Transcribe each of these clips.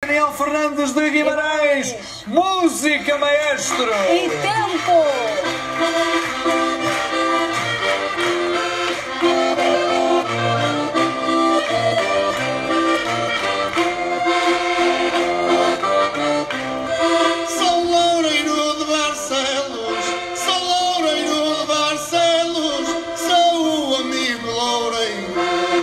Daniel Fernandes de Guimarães, música, maestro! E tempo! Sou loureiro de Barcelos, sou o amigo loureiro.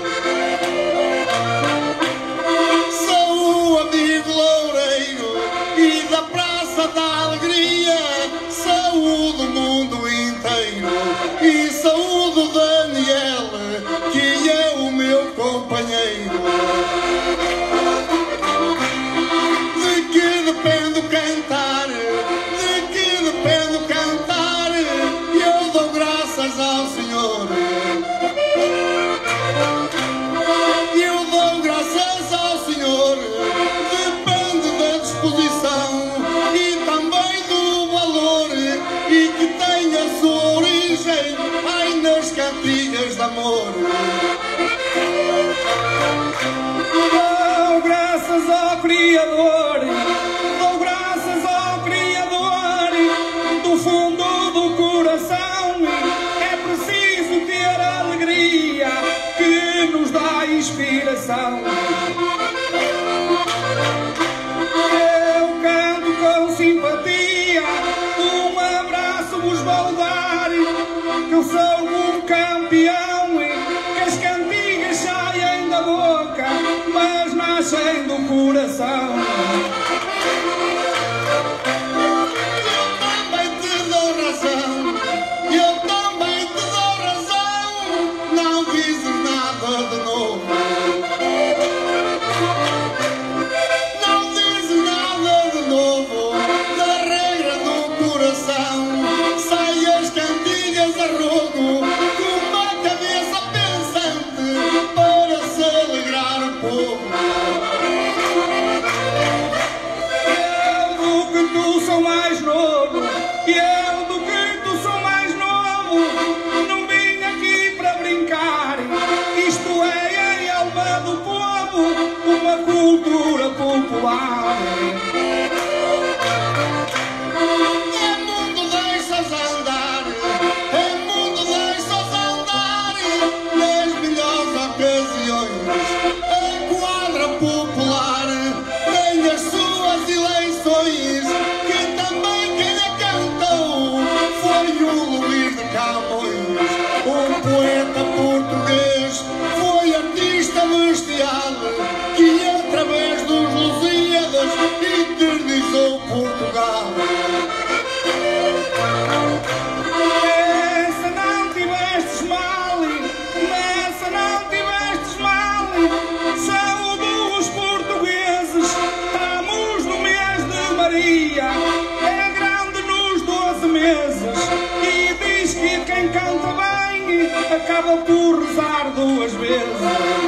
Sou o amigo loureiro e da Praça da Alegria saúdo o mundo inteiro e saúdo o Daniel, que é o meu companheiro. De que depende o cantar, eu dou graças ao Senhor. Eu dou graças ao Senhor, depende da disposição e também do valor, e que tem a sua origem ai nas cantigas de amor. Dou graças ao Criador, dou graças ao Criador, do fundo do coração. É preciso ter alegria que nos dá inspiração. Eu canto com simpatia, um abraço vos vou dar, que eu sou um campeão, que as cantigas saem da boca, mas nascem do coração. Eu também te dou razão, não dizes nada de novo. Não dizes nada de novo, da regra do coração sai as cantigas a rogo, com uma cabeça pensante para se alegrar o povo. Eu do que tu sou mais novo, eu do que tu sou mais novo, não vim aqui para brincar, isto é a alma do povo, uma cultura popular. É mundo, deixas andar, é mundo, deixas andar, nas melhores ocasiões. A quadra popular tem as suas eleições, que também quem a cantou foi o Luís de Camões. O poeta português foi artista bestial, que através dos Lusíadas eternizou Portugal. Nessa não tivestes mal, nessa não tivestes mal, saúdo os portugueses, estamos no mês de Maria, é grande nos 12 meses, e diz que quem canta bem acaba por rezar 2 vezes.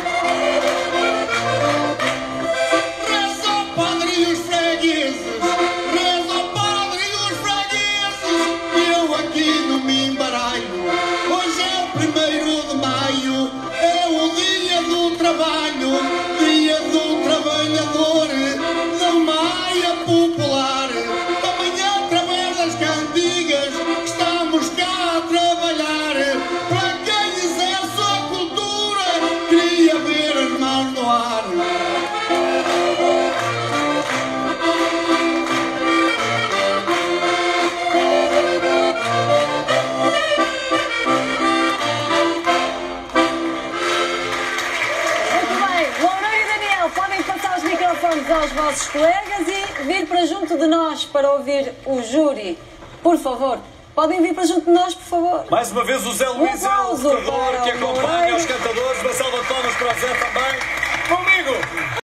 Reza ao padre e os fregueses, reza ao padre e os fregueses, eu aqui não me embaralho. Hoje é o 1º de maio, é o dia do trabalho, dia do trabalhador, da maia popular. Também através das cantigas estamos cá a trabalhar, para quem exerce a cultura, queria ver as mãos no ar. Muito bem, Loureiro e Daniel, podem passar os microfones aos vossos colegas e vir para junto de nós para ouvir o júri. Por favor, podem vir para junto de nós, por favor. Mais uma vez o Zé Luís é o aplauso lutador para que o acompanha Loureiro. os cantadores, uma salva de palmas para o Zé também. Comigo!